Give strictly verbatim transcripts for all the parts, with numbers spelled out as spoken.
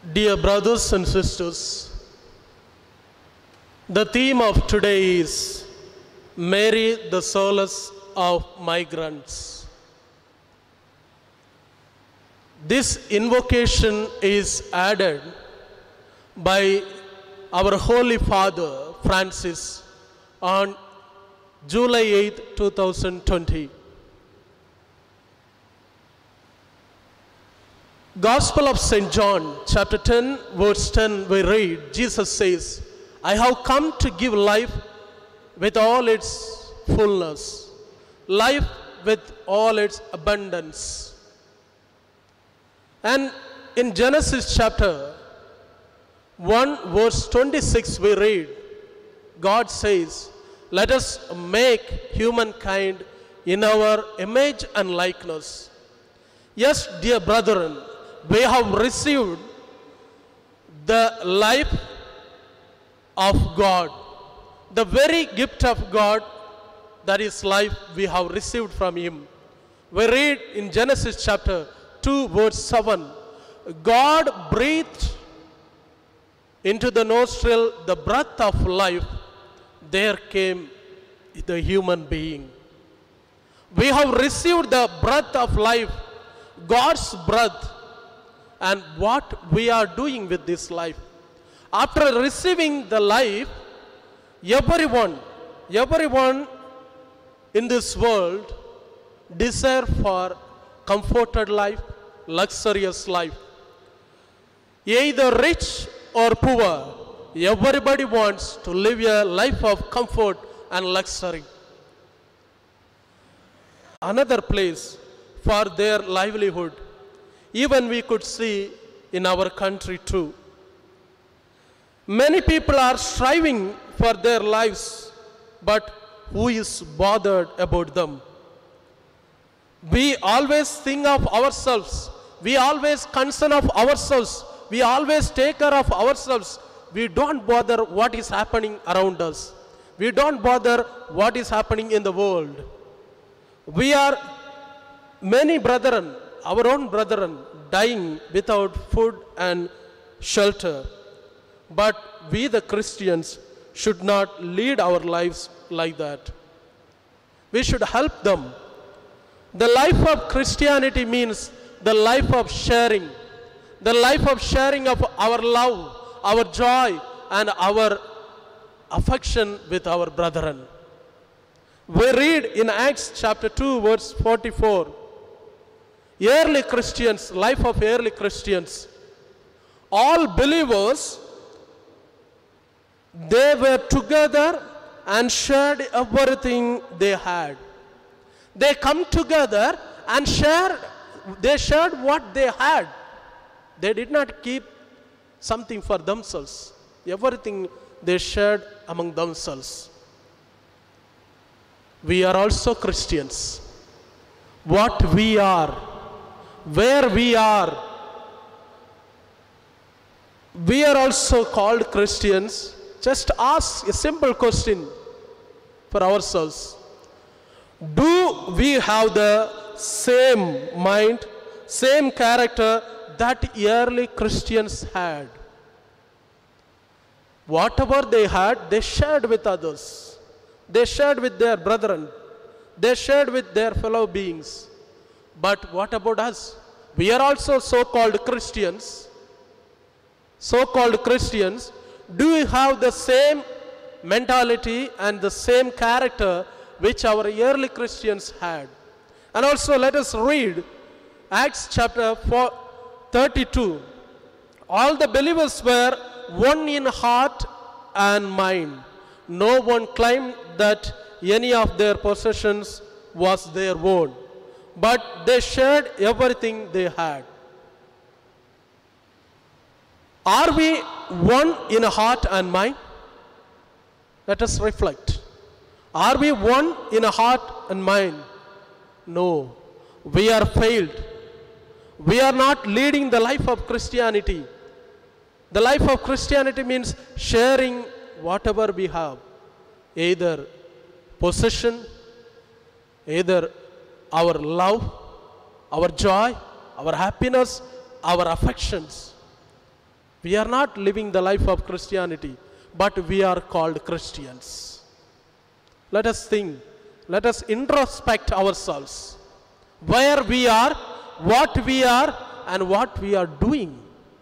Dear brothers and sisters, the theme of today is Mary, the solace of migrants. This invocation is added by our Holy Father Francis on July eighth, two thousand twenty. Gospel of Saint John, chapter ten, verse ten, we read, Jesus says, I have come to give life with all its fullness, life with all its abundance. And in Genesis chapter one, verse twenty-six, we read, God says, let us make humankind in our image and likeness. Yes, dear brethren, we have received the life of God, the very gift of God, that is life we have received from Him. We read in Genesis chapter two, verse seven, God breathed into the nostril the breath of life, there came the human being. We have received the breath of life, God's breath. And what we are doing with this life. After receiving the life, everyone, everyone in this world desire for comforted life, luxurious life. Either rich or poor, everybody wants to live a life of comfort and luxury. Another place for their livelihood. Even we could see in our country too. Many people are striving for their lives, but who is bothered about them? We always think of ourselves. We always concern of ourselves. We always take care of ourselves. We don't bother what is happening around us. We don't bother what is happening in the world. We are many brethren, our own brethren, dying without food and shelter. But we the Christians should not lead our lives like that. We should help them. The life of Christianity means the life of sharing. The life of sharing of our love, our joy, and our affection with our brethren. We read in Acts chapter two, verse forty-four, early Christians, life of early Christians, all believers, they were together and shared everything they had. They come together and shared, they shared what they had. They did not keep something for themselves. Everything they shared among themselves. We are also Christians. What we are, where we are, we are also called Christians. Just ask a simple question for ourselves. Do we have the same mind, same character that early Christians had? Whatever they had, they shared with others. They shared with their brethren. They shared with their fellow beings. But what about us? We are also so-called Christians. So-called Christians. Do we have the same mentality and the same character which our early Christians had? And also let us read Acts chapter thirty-two. All the believers were one in heart and mind. No one claimed that any of their possessions was their own, but they shared everything they had. Are we one in heart and mind? Let us reflect. Are we one in heart and mind? No. We are failed. We are not leading the life of Christianity. The life of Christianity means sharing whatever we have. Either possession, either our love, our joy, our happiness, our affections. We are not living the life of Christianity, but we are called Christians. Let us think, let us introspect ourselves. Where we are, what we are, and what we are doing.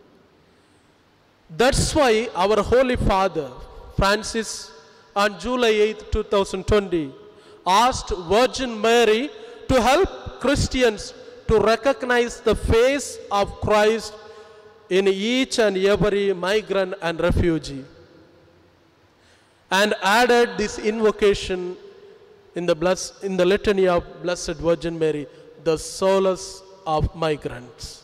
That's why our Holy Father, Francis, on July eighth, two thousand twenty, asked Virgin Mary to help Christians to recognize the face of Christ in each and every migrant and refugee, and added this invocation in the, bless, in the litany of Blessed Virgin Mary, the solace of migrants.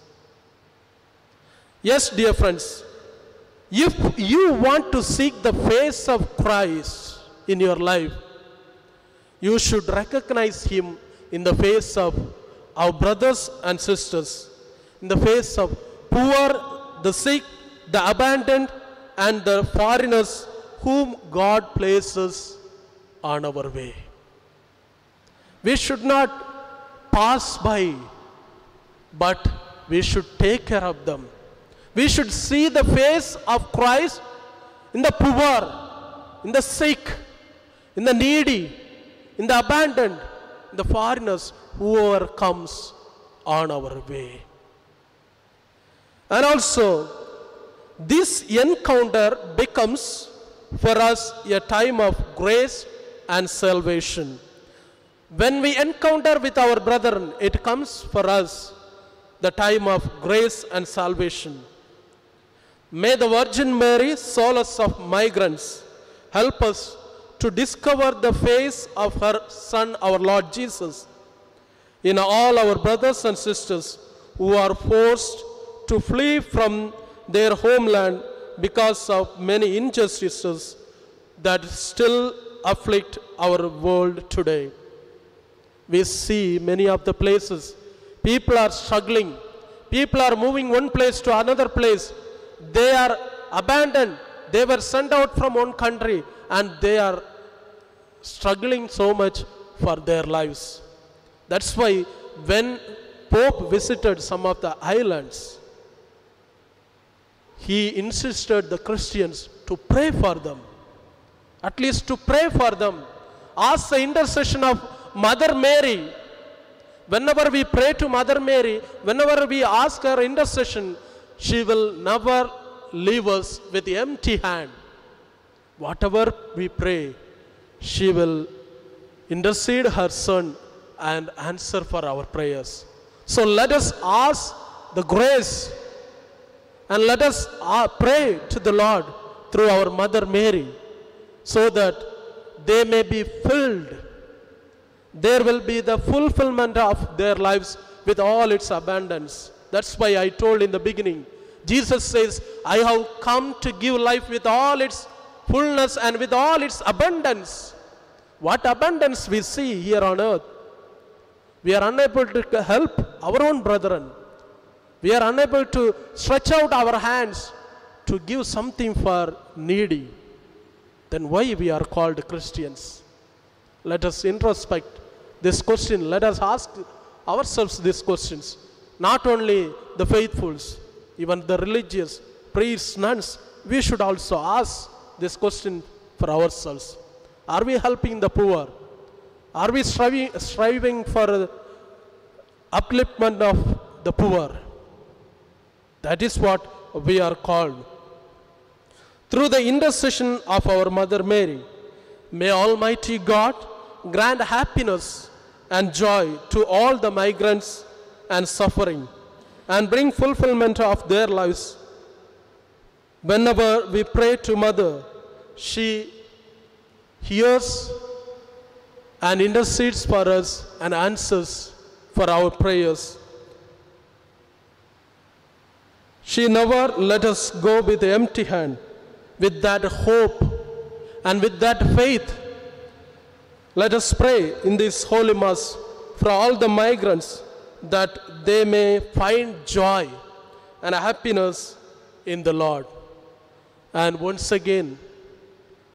Yes, dear friends, if you want to seek the face of Christ in your life, you should recognize Him in the face of our brothers and sisters, in the face of poor, the sick, the abandoned, and the foreigners whom God places on our way. We should not pass by, but we should take care of them. We should see the face of Christ in the poor, in the sick, in the needy, in the abandoned, in the foreigners, whoever comes on our way. And also, this encounter becomes for us a time of grace and salvation. When we encounter with our brethren, it comes for us the time of grace and salvation. May the Virgin Mary, solace of migrants, help us to discover the face of her Son, our Lord Jesus, in all our brothers and sisters who are forced to flee from their homeland because of many injustices that still afflict our world today. We see many of the places, people are struggling, people are moving one place to another place. They are abandoned, they were sent out from one country, and they are struggling so much for their lives. That's why when Pope visited some of the islands, he insisted the Christians to pray for them, at least to pray for them. Ask the intercession of Mother Mary. Whenever we pray to Mother Mary, whenever we ask her intercession, she will never leave us with empty hand. Whatever we pray, she will intercede her Son and answer for our prayers. So let us ask the grace and let us uh, pray to the Lord through our Mother Mary, so that they may be filled. There will be the fulfillment of their lives with all its abundance. That's why I told in the beginning, Jesus says, I have come to give life with all its fullness and with all its abundance. What abundance we see here on earth? We are unable to help our own brethren. We are unable to stretch out our hands to give something for needy. Then why we are called Christians? Let us introspect this question. Let us ask ourselves these questions. Not only the faithfuls, even the religious, priests, nuns, we should also ask this question for ourselves. Are we helping the poor? Are we striving, striving for upliftment of the poor? That is what we are called. Through the intercession of our Mother Mary, may Almighty God grant happiness and joy to all the migrants and suffering, and bring fulfillment of their lives. Whenever we pray to Mother, she hears and intercedes for us and answers for our prayers. She never let us go with empty hand. With that hope and with that faith, let us pray in this Holy Mass for all the migrants, that they may find joy and happiness in the Lord. And once again,